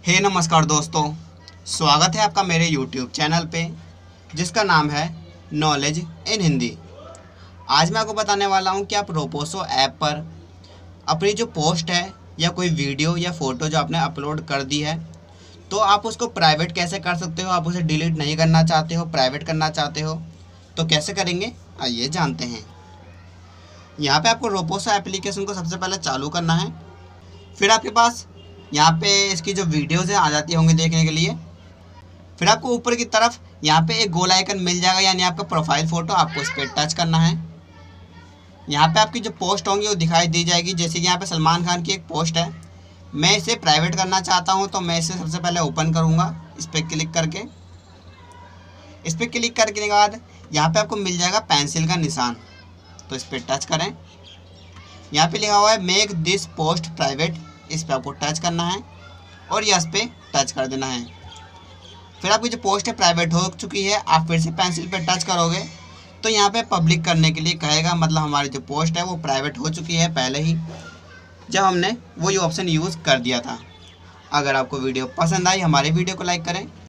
नमस्कार दोस्तों, स्वागत है आपका मेरे YouTube चैनल पे जिसका नाम है नॉलेज इन हिंदी। आज मैं आपको बताने वाला हूँ कि आप रोपोसो ऐप पर अपनी जो पोस्ट है या कोई वीडियो या फ़ोटो जो आपने अपलोड कर दी है तो आप उसको प्राइवेट कैसे कर सकते हो। आप उसे डिलीट नहीं करना चाहते हो, प्राइवेट करना चाहते हो तो कैसे करेंगे, आइए जानते हैं। यहाँ पे आपको रोपोसो एप्लीकेशन को सबसे पहले चालू करना है। फिर आपके पास यहाँ पे इसकी जो वीडियोज़ हैं आ जाती होंगी देखने के लिए। फिर आपको ऊपर की तरफ यहाँ पे एक गोल आइकन मिल जाएगा, यानी आपका प्रोफाइल फ़ोटो, आपको इस पर टच करना है। यहाँ पे आपकी जो पोस्ट होंगी वो दिखाई दी जाएगी। जैसे कि यहाँ पे सलमान खान की एक पोस्ट है, मैं इसे प्राइवेट करना चाहता हूँ तो मैं इसे सबसे पहले ओपन करूँगा इस पर क्लिक करके। इस पर क्लिक करने के बाद यहाँ पे आपको मिल जाएगा पेंसिल का निशान, तो इस पर टच करें। यहाँ पे लिखा हुआ है मेक दिस पोस्ट प्राइवेट, इस पर आपको टच करना है और यस पे टच कर देना है। फिर आपकी जो पोस्ट है प्राइवेट हो चुकी है। आप फिर से पेंसिल पे टच करोगे तो यहाँ पे पब्लिक करने के लिए कहेगा, मतलब हमारी जो पोस्ट है वो प्राइवेट हो चुकी है पहले ही, जब हमने वही ऑप्शन यूज़ कर दिया था। अगर आपको वीडियो पसंद आई, हमारे वीडियो को लाइक करें,